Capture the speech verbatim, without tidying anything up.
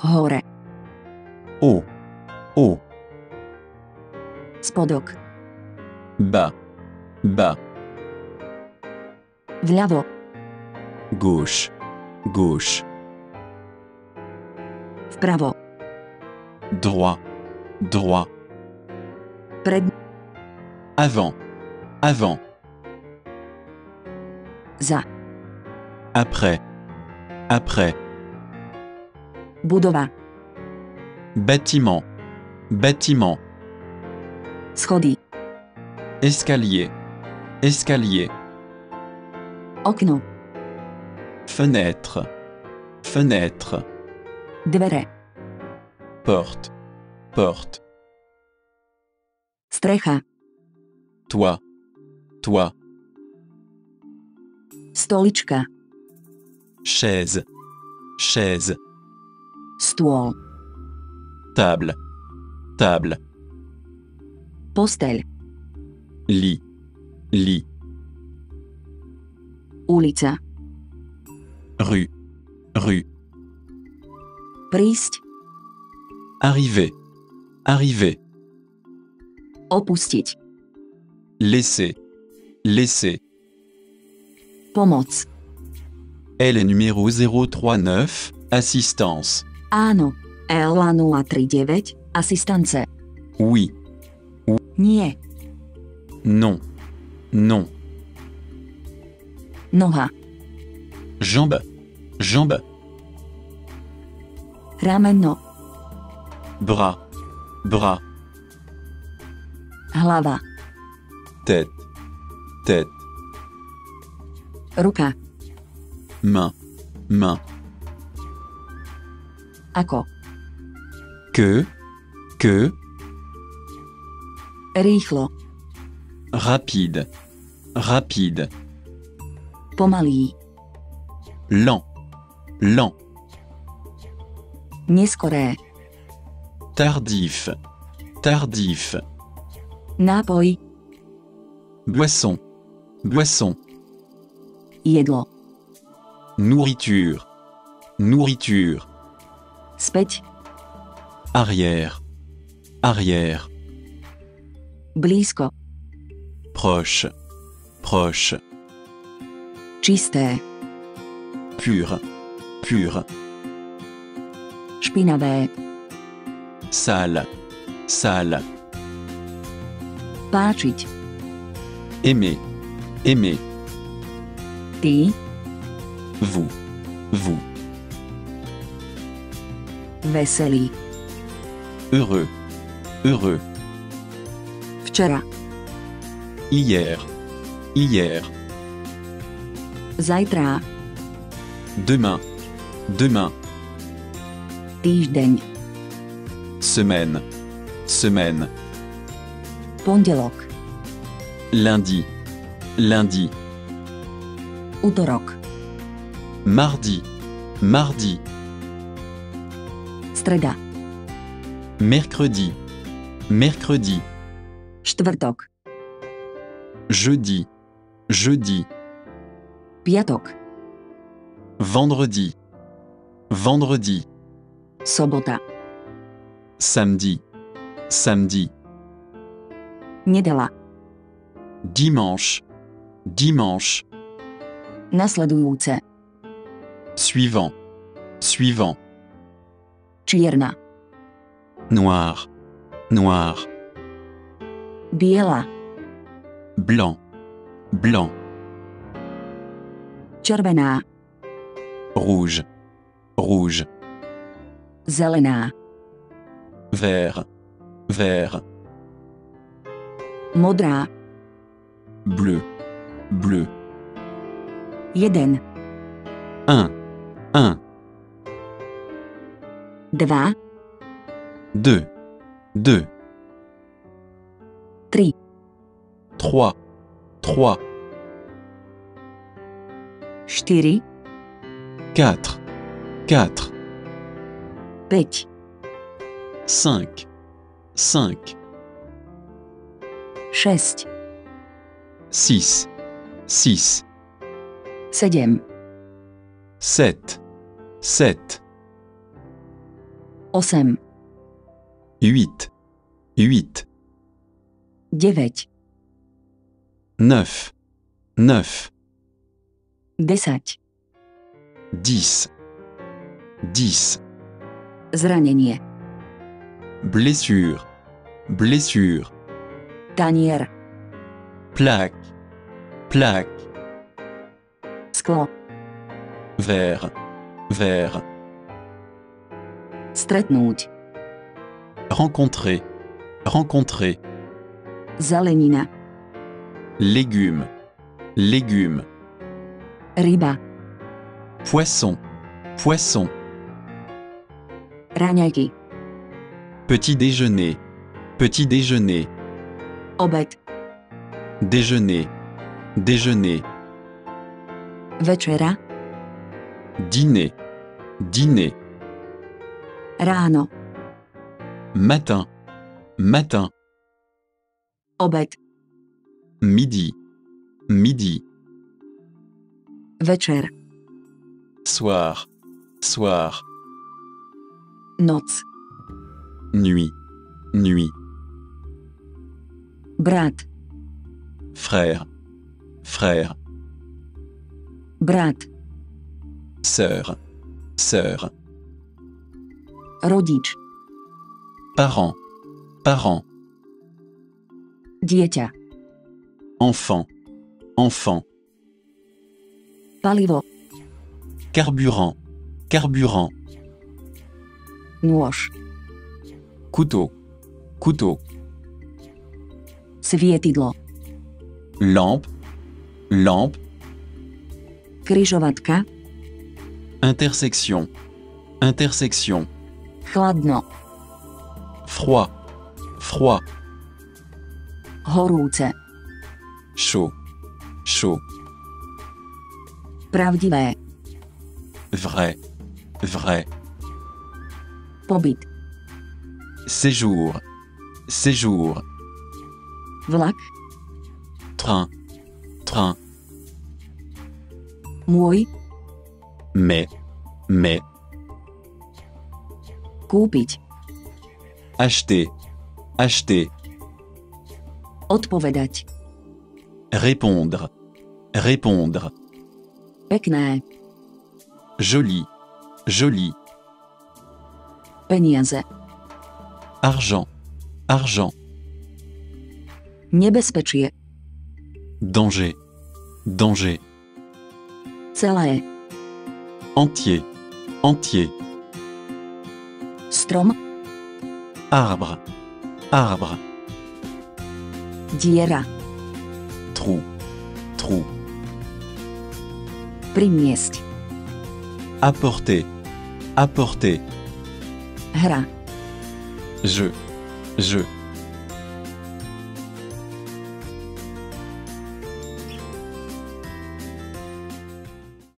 Hore. Haut, haut. Spodok. Bas, bas. Vľavo. Gauche, gauche. Vpravo. Droit, droit. Pred. Avant, avant. Za. Après, après. Budova. Bâtiment, bâtiment. Schody. Escalier, escalier. Okno. Fenêtre, fenêtre. Dvere. Porte, porte. Strecha. Toit, toit. Stolička. Chaise, chaise. Stôl. Table, table. Posteľ. Lit, lit. Ulica. Rue, rue. Prísť. Arriver, arriver. Opustiť. Laisser, laisser. Pomoc. Elle est numéro zéro trois neuf, assistance. Áno. Ela nula tri deväť. Asistance. Oui, Nie. non, non. Noha. Jambe, jambe. Rameno. Bras, bras. Hlava. Tête, tête. Ruka. Main, main. Ako. Que, que. Rýchlo. Rapide, rapide. Pomalý. Lent, lent. Neskoré. Tardif, tardif. Nápoj. Boisson, boisson. Jedlo. Nourriture, nourriture. Späť. Arrière, arrière. Blízko. Proche, proche. Čisté. Pur, pur. Špinavé. Sale, sale. Páčiť. Aimer, aimer. Ty. Vous, vous. Veselý. Heureux, heureux. Včera. Hier, hier. Zajtrá. Demain, demain. Týždeň. Semaine, semaine. Pondelok. Lundi, lundi. Utorok. Mardi, mardi. Streda. Mercredi, mercredi. Štvrtok. Jeudi, jeudi. Piatok. Vendredi, vendredi. Sobota. Samedi, samedi. Nedela. Dimanche, dimanche. Nasledujúce. Suivant, suivant. Čierna. Noir, noir. Biela. Blanc, blanc. Červená. Rouge, rouge. Zelená. Vert, vert. Modrá. Bleu, bleu. Jeden. Un, un. Dva. Deux, deux. Tri. Trois, trois. Štyri. Quatre, quatre. Päť. Cinq, cinq. Šesť. Six, six. Sedem. Sept, sept. osem, huit, huit, deväť, neuf, neuf, desať, dix, dix, zranenie, blessure, blessure, tanier, plaque, plaque, sklo, verre, verre, stretnúť, rencontrer, rencontrer, zelenina, légumes, légumes, ryba, poisson, poisson, raňajky, petit déjeuner, petit déjeuner, obed, déjeuner, déjeuner, večera, dîner, dîner, ráno, matin, matin, obed, midi, midi, večer, soir, soir, noc, nuit, nuit, brat, frère, frère, brat, sœur, sœur, rodič, parent, parent, dieťa, enfant, enfant, palivo, carburant, carburant, nôž, couteau, couteau, svietidlo, lampe, lampe, križovatka, intersection, intersection, chladno, froid, froid, horúce, chaud, chaud, pravdivé, vrai, vrai, pobyt, séjour, séjour, vlak, train, train, môj, mais, mais, kúpiť, acheter, acheter, odpovedať, répondre, répondre, pekné, joli, joli, peniaze, argent, argent, nebezpečie, danger, danger, celé, entier, entier, strom, arbre, arbre, diera, trou, trou, priniesť, apporter, apporter, hra, je, je,